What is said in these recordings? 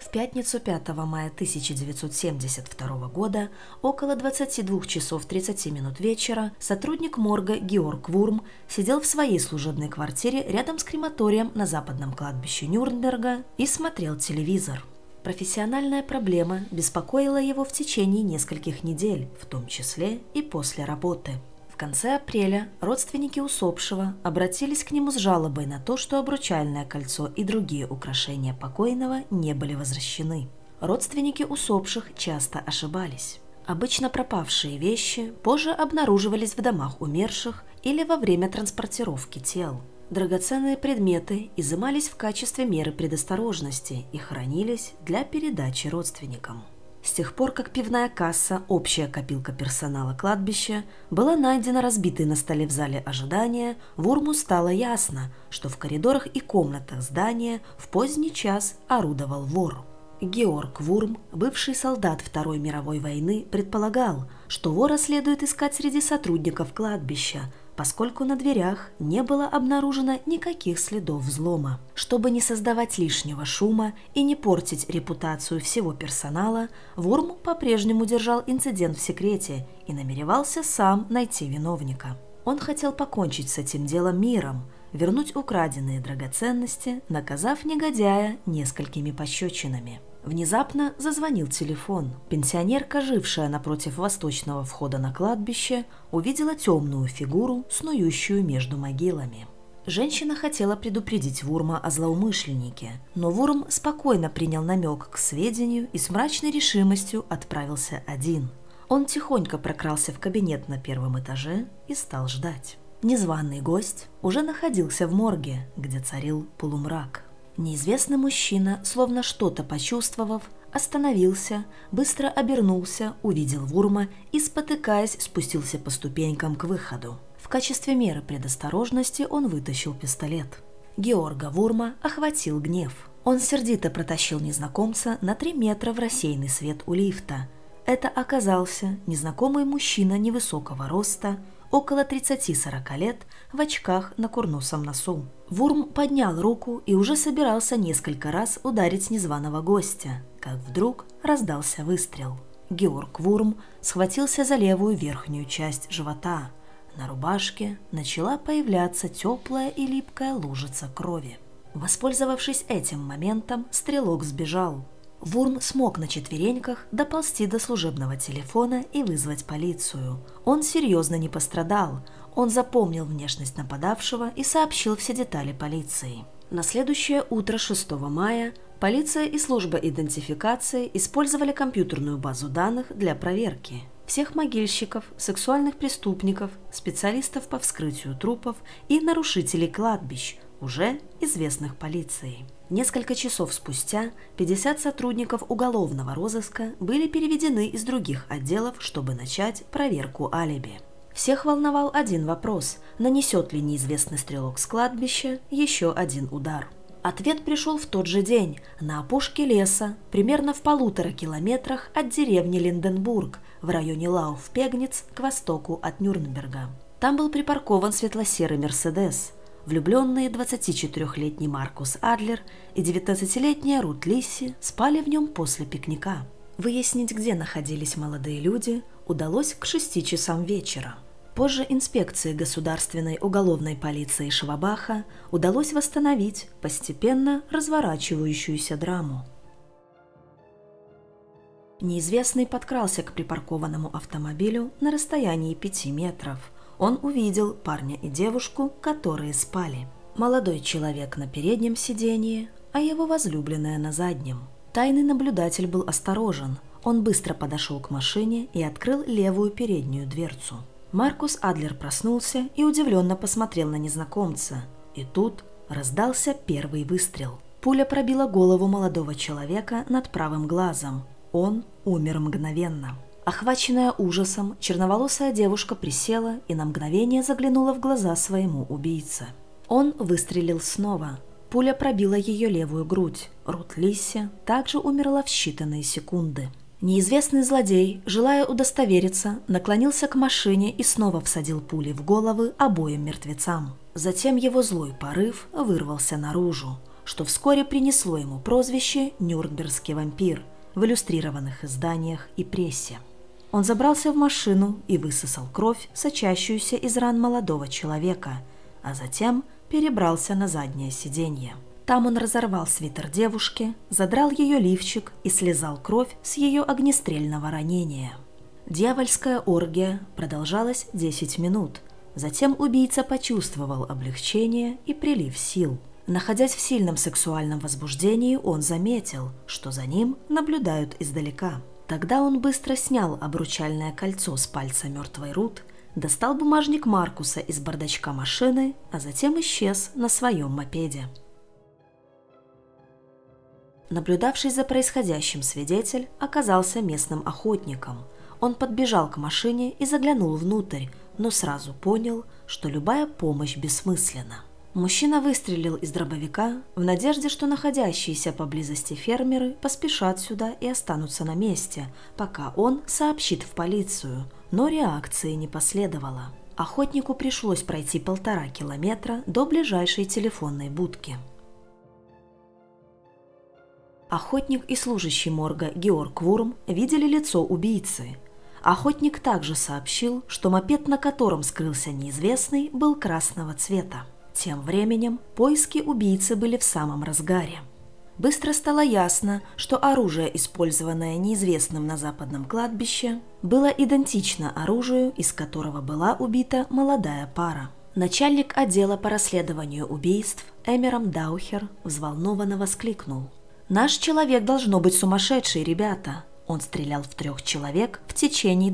пятницу 5 мая 1972 года около 22 часов 30 минут вечера сотрудник морга Георг Вурм сидел в своей служебной квартире рядом с крематорием на западном кладбище Нюрнберга и смотрел телевизор. Профессиональная проблема беспокоила его в течение нескольких недель, в том числе и после работы. В конце апреля родственники усопшего обратились к нему с жалобой на то, что обручальное кольцо и другие украшения покойного не были возвращены. Родственники усопших часто ошибались. Обычно пропавшие вещи позже обнаруживались в домах умерших или во время транспортировки тел. Драгоценные предметы изымались в качестве меры предосторожности и хранились для передачи родственникам. С тех пор, как пивная касса, общая копилка персонала кладбища, была найдена разбитой на столе в зале ожидания, Вурму стало ясно, что в коридорах и комнатах здания в поздний час орудовал вор. Георг Вурм, бывший солдат Второй мировой войны, предполагал, что вора следует искать среди сотрудников кладбища, поскольку на дверях не было обнаружено никаких следов взлома. Чтобы не создавать лишнего шума и не портить репутацию всего персонала, Вурм по-прежнему держал инцидент в секрете и намеревался сам найти виновника. Он хотел покончить с этим делом миром, вернуть украденные драгоценности, наказав негодяя несколькими пощечинами. Внезапно зазвонил телефон. Пенсионерка, жившая напротив восточного входа на кладбище, увидела темную фигуру, снующую между могилами. Женщина хотела предупредить Вурма о злоумышленнике, но Вурм спокойно принял намек к сведению и с мрачной решимостью отправился один. Он тихонько прокрался в кабинет на первом этаже и стал ждать. Незваный гость уже находился в морге, где царил полумрак. Неизвестный мужчина, словно что-то почувствовав, остановился, быстро обернулся, увидел Вурма и, спотыкаясь, спустился по ступенькам к выходу. В качестве меры предосторожности он вытащил пистолет. Георга Вурма охватил гнев. Он сердито протащил незнакомца на 3 метра в рассеянный свет у лифта. Это оказался незнакомый мужчина невысокого роста, около 30-40 лет, в очках на курносом носу. Вурм поднял руку и уже собирался несколько раз ударить незваного гостя, как вдруг раздался выстрел. Георг Вурм схватился за левую верхнюю часть живота. На рубашке начала появляться теплая и липкая лужица крови. Воспользовавшись этим моментом, стрелок сбежал. Вурм смог на четвереньках доползти до служебного телефона и вызвать полицию. Он серьезно не пострадал. Он запомнил внешность нападавшего и сообщил все детали полиции. На следующее утро 6 мая полиция и служба идентификации использовали компьютерную базу данных для проверки всех могильщиков, сексуальных преступников, специалистов по вскрытию трупов и нарушителей кладбищ, уже известных полиции. Несколько часов спустя 50 сотрудников уголовного розыска были переведены из других отделов, чтобы начать проверку алиби. Всех волновал один вопрос: нанесет ли неизвестный стрелок с кладбища еще один удар. Ответ пришел в тот же день, на опушке леса, примерно в 1,5 километрах от деревни Линденбург, в районе Лауф-Пегниц, к востоку от Нюрнберга. Там был припаркован светло-серый «Мерседес». Влюбленные 24-летний Маркус Адлер и 19-летняя Рут Лисси спали в нем после пикника. Выяснить, где находились молодые люди, удалось к 6 часам вечера. Позже инспекции государственной уголовной полиции Швабаха удалось восстановить постепенно разворачивающуюся драму. Неизвестный подкрался к припаркованному автомобилю на расстоянии 5 метров. Он увидел парня и девушку, которые спали. Молодой человек на переднем сиденье, а его возлюбленная на заднем. Тайный наблюдатель был осторожен. Он быстро подошел к машине и открыл левую переднюю дверцу. Маркус Адлер проснулся и удивленно посмотрел на незнакомца. И тут раздался первый выстрел. Пуля пробила голову молодого человека над правым глазом. Он умер мгновенно. Охваченная ужасом, черноволосая девушка присела и на мгновение заглянула в глаза своему убийце. Он выстрелил снова. Пуля пробила ее левую грудь. Рут Лисси также умерла в считанные секунды. Неизвестный злодей, желая удостовериться, наклонился к машине и снова всадил пули в головы обоим мертвецам. Затем его злой порыв вырвался наружу. что вскоре принесло ему прозвище «Нюрнбергский вампир» в иллюстрированных изданиях и прессе. Он забрался в машину и высосал кровь, сочащуюся из ран молодого человека, а затем перебрался на заднее сиденье. Там он разорвал свитер девушки, задрал ее лифчик и слезал кровь с ее огнестрельного ранения. Дьявольская оргия продолжалась 10 минут. Затем убийца почувствовал облегчение и прилив сил. Находясь в сильном сексуальном возбуждении, он заметил, что за ним наблюдают издалека. Тогда он быстро снял обручальное кольцо с пальца мертвой Рут, достал бумажник Маркуса из бардачка машины, а затем исчез на своем мопеде. Наблюдавший за происходящим свидетель оказался местным охотником. Он подбежал к машине и заглянул внутрь, но сразу понял, что любая помощь бессмысленна. Мужчина выстрелил из дробовика в надежде, что находящиеся поблизости фермеры поспешат сюда и останутся на месте, пока он сообщит в полицию, но реакции не последовало. Охотнику пришлось пройти 1,5 километра до ближайшей телефонной будки. Охотник и служащий морга Георг Вурм видели лицо убийцы. Охотник также сообщил, что мопед, на котором скрылся неизвестный, был красного цвета. Тем временем поиски убийцы были в самом разгаре. Быстро стало ясно, что оружие, использованное неизвестным на западном кладбище, было идентично оружию, из которого была убита молодая пара. Начальник отдела по расследованию убийств Эмерам Даухер взволнованно воскликнул: «Наш человек должно быть сумасшедший, ребята! Он стрелял в 3 человек в течение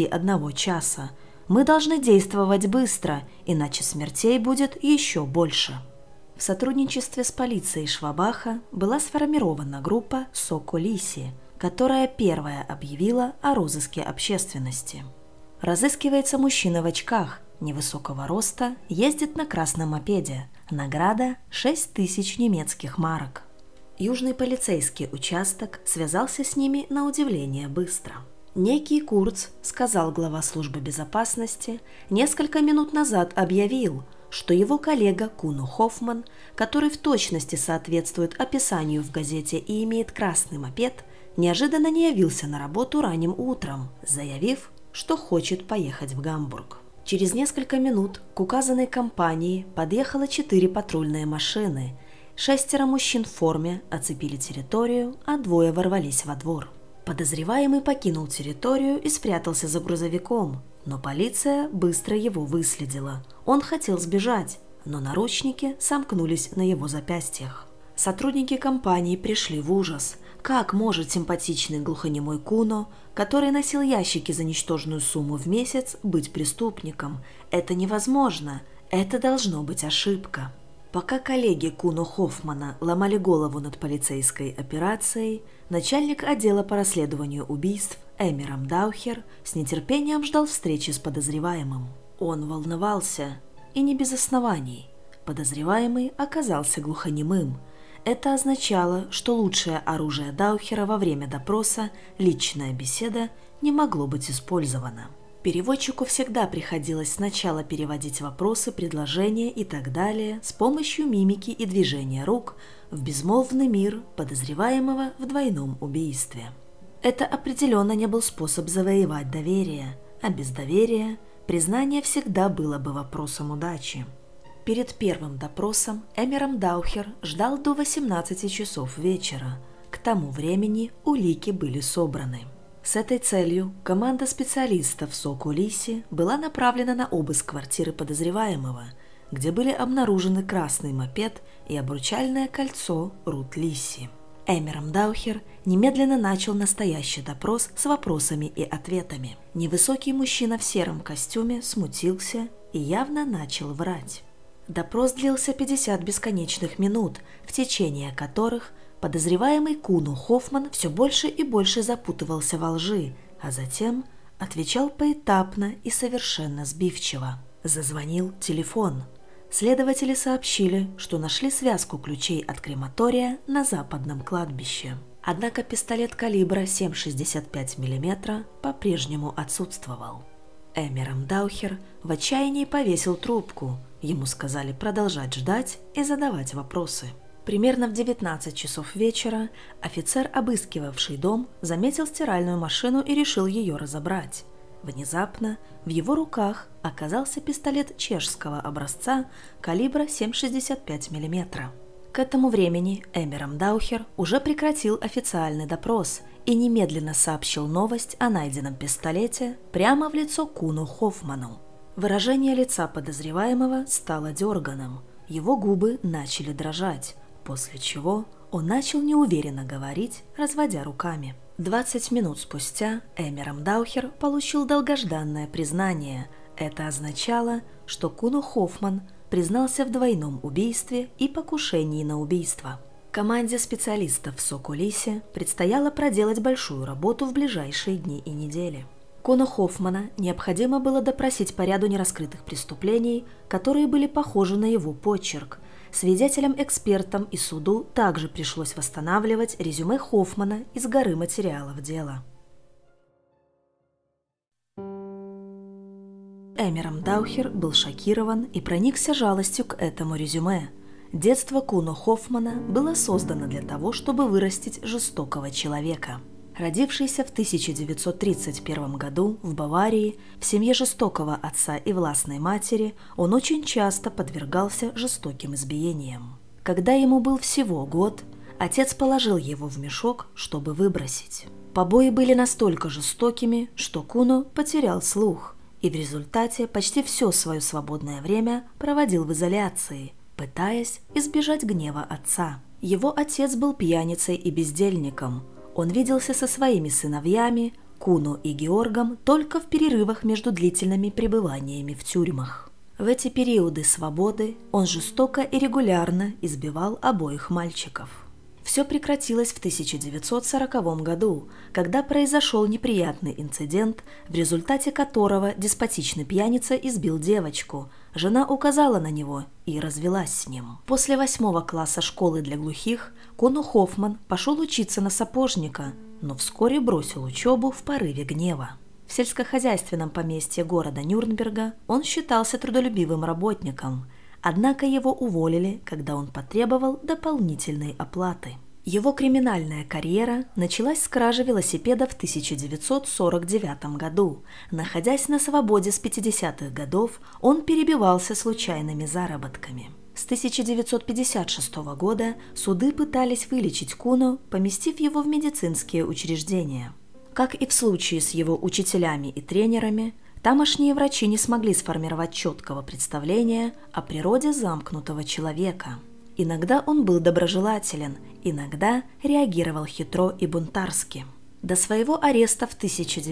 21 часа. Мы должны действовать быстро, иначе смертей будет еще больше». В сотрудничестве с полицией Швабаха была сформирована группа «Соколиси», которая первая объявила о розыске общественности. Разыскивается мужчина в очках, невысокого роста, ездит на красном мопеде. Награда – 6000 немецких марок. Южный полицейский участок связался с ними на удивление быстро. Некий Курц, сказал глава службы безопасности, несколько минут назад объявил, что его коллега Куно Хоффман, который в точности соответствует описанию в газете и имеет красный мопед, неожиданно не явился на работу ранним утром, заявив, что хочет поехать в Гамбург. Через несколько минут к указанной компании подъехало 4 патрульные машины. 6 мужчин в форме оцепили территорию, а 2 ворвались во двор. Подозреваемый покинул территорию и спрятался за грузовиком, но полиция быстро его выследила. Он хотел сбежать, но наручники сомкнулись на его запястьях. Сотрудники компании пришли в ужас. Как может симпатичный глухонемой Куно, который носил ящики за ничтожную сумму в месяц, быть преступником? Это невозможно. Это должно быть ошибка. Пока коллеги Куно Хоффмана ломали голову над полицейской операцией, начальник отдела по расследованию убийств Эмерам Даухер с нетерпением ждал встречи с подозреваемым. Он волновался, и не без оснований. Подозреваемый оказался глухонемым. Это означало, что лучшее оружие Даухера во время допроса, личная беседа, не могло быть использовано. Переводчику всегда приходилось сначала переводить вопросы, предложения и так далее с помощью мимики и движения рук в безмолвный мир подозреваемого в двойном убийстве. Это определенно не был способ завоевать доверие, а без доверия признание всегда было бы вопросом удачи. Перед первым допросом Эмерам Даухер ждал до 18 часов вечера. К тому времени улики были собраны. С этой целью команда специалистов Соколиси была направлена на обыск квартиры подозреваемого, где были обнаружены красный мопед и обручальное кольцо Рут Лисси. Эмерам Даухер немедленно начал настоящий допрос с вопросами и ответами. Невысокий мужчина в сером костюме смутился и явно начал врать. Допрос длился 50 бесконечных минут, в течение которых подозреваемый Куно Хоффман все больше и больше запутывался во лжи, а затем отвечал поэтапно и совершенно сбивчиво. Зазвонил телефон. Следователи сообщили, что нашли связку ключей от крематория на западном кладбище. Однако пистолет калибра 7,65 мм по-прежнему отсутствовал. Эмерам Даухер в отчаянии повесил трубку. Ему сказали продолжать ждать и задавать вопросы. Примерно в 19 часов вечера офицер, обыскивавший дом, заметил стиральную машину и решил ее разобрать. Внезапно в его руках оказался пистолет чешского образца калибра 7,65 мм. К этому времени Эмерам Даухер уже прекратил официальный допрос и немедленно сообщил новость о найденном пистолете прямо в лицо Куну Хоффману. Выражение лица подозреваемого стало дерганым, его губы начали дрожать, после чего он начал неуверенно говорить, разводя руками. 20 минут спустя Эмерам Даухер получил долгожданное признание. Это означало, что Куну Хоффман признался в двойном убийстве и покушении на убийство. Команде специалистов в Сокулисе предстояло проделать большую работу в ближайшие дни и недели. Куну Хоффмана необходимо было допросить по ряду нераскрытых преступлений, которые были похожи на его почерк. Свидетелям, экспертам и суду также пришлось восстанавливать резюме Хоффмана из горы материалов дела. Эмерам Даухер был шокирован и проникся жалостью к этому резюме. Детство Куну Хоффмана было создано для того, чтобы вырастить жестокого человека. Родившийся в 1931 году в Баварии, в семье жестокого отца и властной матери, он очень часто подвергался жестоким избиениям. Когда ему был всего год, отец положил его в мешок, чтобы выбросить. Побои были настолько жестокими, что Куну потерял слух, и в результате почти все свое свободное время проводил в изоляции, пытаясь избежать гнева отца. Его отец был пьяницей и бездельником. Он виделся со своими сыновьями, Куну и Георгом, только в перерывах между длительными пребываниями в тюрьмах. В эти периоды свободы он жестоко и регулярно избивал обоих мальчиков. Все прекратилось в 1940 году, когда произошел неприятный инцидент, в результате которого деспотичный пьяница избил девочку. Жена указала на него и развелась с ним. После 8 класса школы для глухих Куну Хоффман пошел учиться на сапожника, но вскоре бросил учебу в порыве гнева. В сельскохозяйственном поместье города Нюрнберга он считался трудолюбивым работником, однако его уволили, когда он потребовал дополнительной оплаты. Его криминальная карьера началась с кражи велосипеда в 1949 году. Находясь на свободе с 50-х годов, он перебивался случайными заработками. С 1956 года суды пытались вылечить Куну, поместив его в медицинские учреждения. Как и в случае с его учителями и тренерами, тамошние врачи не смогли сформировать четкого представления о природе замкнутого человека. Иногда он был доброжелателен, иногда реагировал хитро и бунтарски. До своего ареста в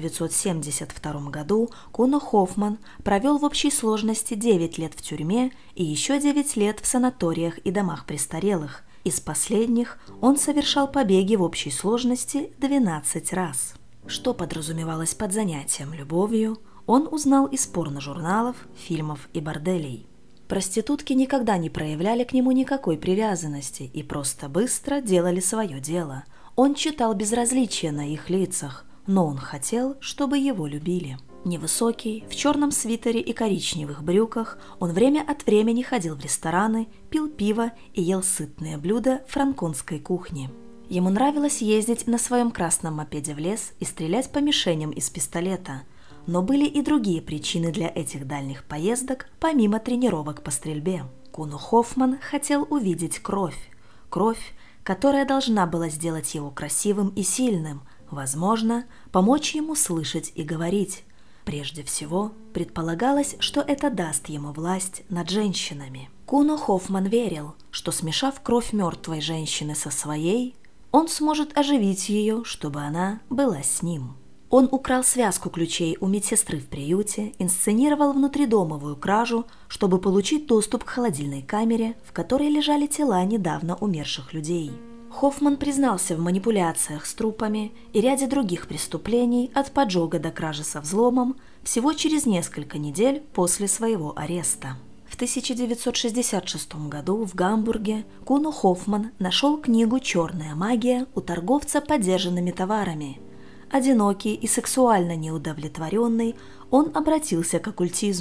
1972 году Куну Хоффман провел в общей сложности 9 лет в тюрьме и еще 9 лет в санаториях и домах престарелых. Из последних он совершал побеги в общей сложности 12 раз. Что подразумевалось под занятием любовью, он узнал из порножурналов, фильмов и борделей. Проститутки никогда не проявляли к нему никакой привязанности и просто быстро делали свое дело. Он читал безразличие на их лицах, но он хотел, чтобы его любили. Невысокий, в черном свитере и коричневых брюках, он время от времени ходил в рестораны, пил пиво и ел сытные блюда франконской кухни. Ему нравилось ездить на своем красном мопеде в лес и стрелять по мишеням из пистолета. Но были и другие причины для этих дальних поездок, помимо тренировок по стрельбе. Куну Хоффман хотел увидеть кровь. Кровь, которая должна была сделать его красивым и сильным, возможно, помочь ему слышать и говорить. Прежде всего, предполагалось, что это даст ему власть над женщинами. Куну Хоффман верил, что, смешав кровь мертвой женщины со своей, он сможет оживить ее, чтобы она была с ним. Он украл связку ключей у медсестры в приюте, инсценировал внутридомовую кражу, чтобы получить доступ к холодильной камере, в которой лежали тела недавно умерших людей. Хоффман признался в манипуляциях с трупами и ряде других преступлений от поджога до кражи со взломом всего через несколько недель после своего ареста. В 1966 году в Гамбурге Куну Хоффман нашел книгу «Черная магия» у торговца подержанными товарами. Одинокий и сексуально неудовлетворенный, он обратился к оккультизму.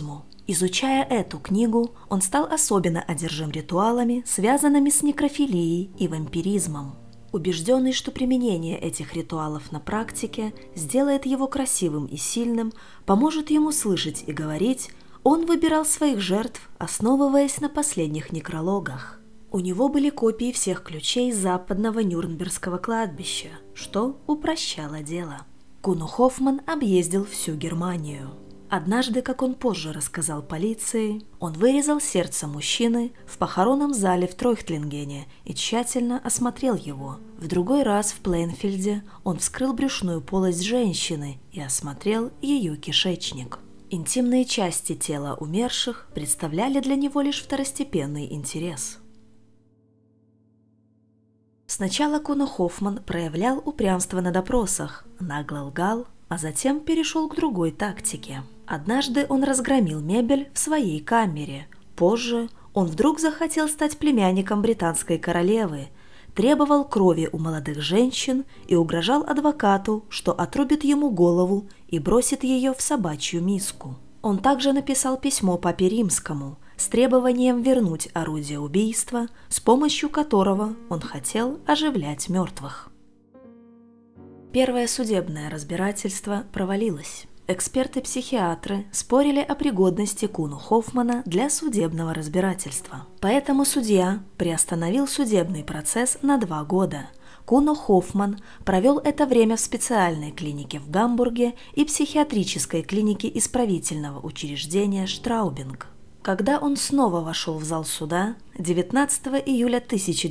Изучая эту книгу, он стал особенно одержим ритуалами, связанными с некрофилией и вампиризмом. Убежденный, что применение этих ритуалов на практике сделает его красивым и сильным, поможет ему слышать и говорить, он выбирал своих жертв, основываясь на последних некрологах. У него были копии всех ключей западного Нюрнбергского кладбища, что упрощало дело. Куно Хоффман объездил всю Германию. Однажды, как он позже рассказал полиции, он вырезал сердце мужчины в похоронном зале в Тройхтлингене и тщательно осмотрел его. В другой раз в Плейнфельде он вскрыл брюшную полость женщины и осмотрел ее кишечник. Интимные части тела умерших представляли для него лишь второстепенный интерес. Сначала Куно Хоффман проявлял упрямство на допросах, нагло лгал, а затем перешел к другой тактике. Однажды он разгромил мебель в своей камере. Позже он вдруг захотел стать племянником британской королевы, требовал крови у молодых женщин и угрожал адвокату, что отрубит ему голову и бросит ее в собачью миску. Он также написал письмо папе Римскому с требованием вернуть орудие убийства, с помощью которого он хотел оживлять мертвых. Первое судебное разбирательство провалилось. Эксперты-психиатры спорили о пригодности Куно Хоффмана для судебного разбирательства. Поэтому судья приостановил судебный процесс на 2 года. Куно Хоффман провел это время в специальной клинике в Гамбурге и психиатрической клинике исправительного учреждения Штраубинг. Когда он снова вошел в зал суда, 19 июля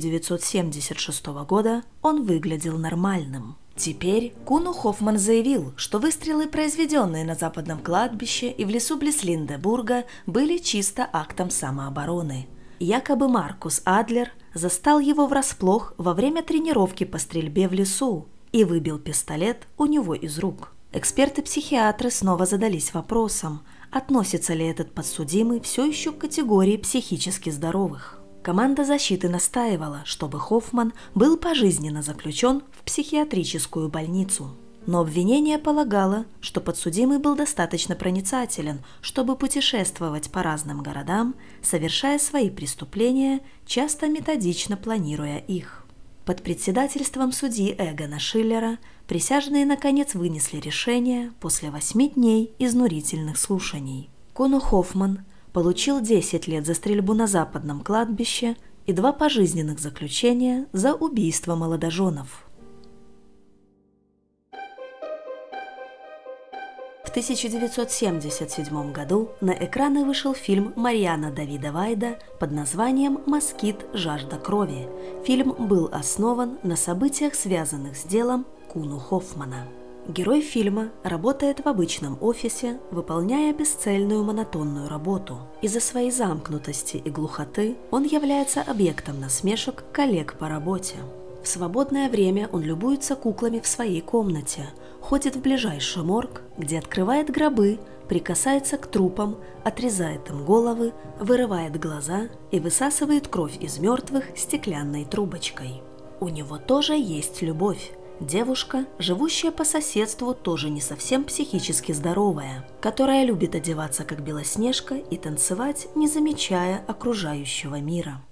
1976 года он выглядел нормальным. Теперь Куно Хоффман заявил, что выстрелы, произведенные на западном кладбище и в лесу близ Линдебурга, были чисто актом самообороны. Якобы Маркус Адлер застал его врасплох во время тренировки по стрельбе в лесу и выбил пистолет у него из рук. Эксперты-психиатры снова задались вопросом, относится ли этот подсудимый все еще к категории психически здоровых. Команда защиты настаивала, чтобы Хоффман был пожизненно заключен в психиатрическую больницу. Но обвинение полагало, что подсудимый был достаточно проницателен, чтобы путешествовать по разным городам, совершая свои преступления, часто методично планируя их. Под председательством судьи Эгона Шиллера присяжные наконец вынесли решение после 8 дней изнурительных слушаний. Куно Хоффман получил 10 лет за стрельбу на западном кладбище и 2 пожизненных заключения за убийство молодоженов. В 1977 году на экраны вышел фильм Мариана Давида Вайда под названием «Москит. Жажда крови». Фильм был основан на событиях, связанных с делом Куно Хоффмана. Герой фильма работает в обычном офисе, выполняя бесцельную монотонную работу. Из-за своей замкнутости и глухоты он является объектом насмешек коллег по работе. В свободное время он любуется куклами в своей комнате, ходит в ближайший морг, где открывает гробы, прикасается к трупам, отрезает им головы, вырывает глаза и высасывает кровь из мертвых стеклянной трубочкой. У него тоже есть любовь. Девушка, живущая по соседству, тоже не совсем психически здоровая, которая любит одеваться как Белоснежка и танцевать, не замечая окружающего мира.